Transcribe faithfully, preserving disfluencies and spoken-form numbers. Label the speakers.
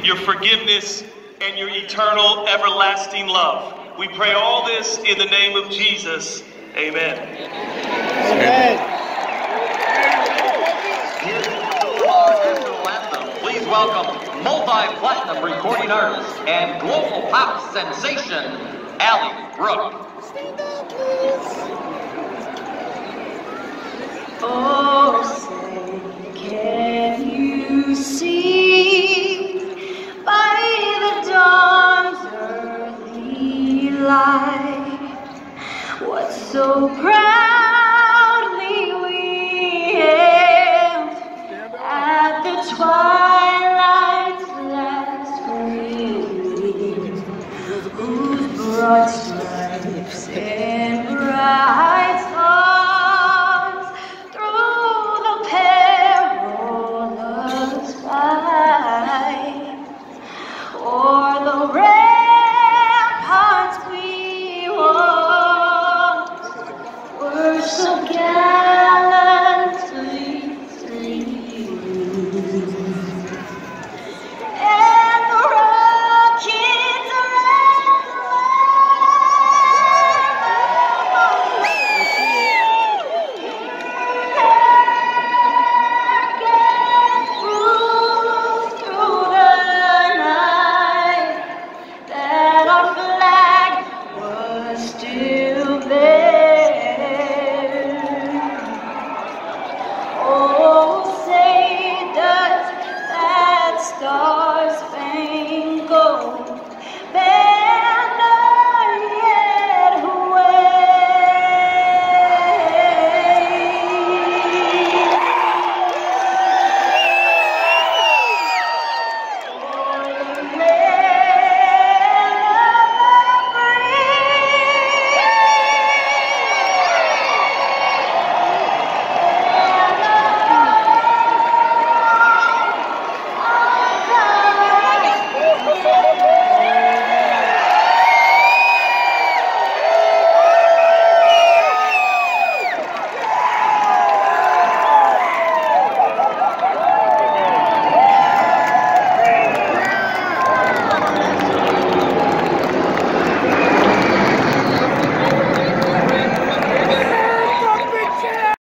Speaker 1: your forgiveness, and your eternal, everlasting love. We pray all this in the name of Jesus. Amen.
Speaker 2: Amen.
Speaker 3: Here's our national anthem. Please welcome multi-platinum recording artist and global pop sensation, Ally Brooke.
Speaker 4: Oh, say, can you see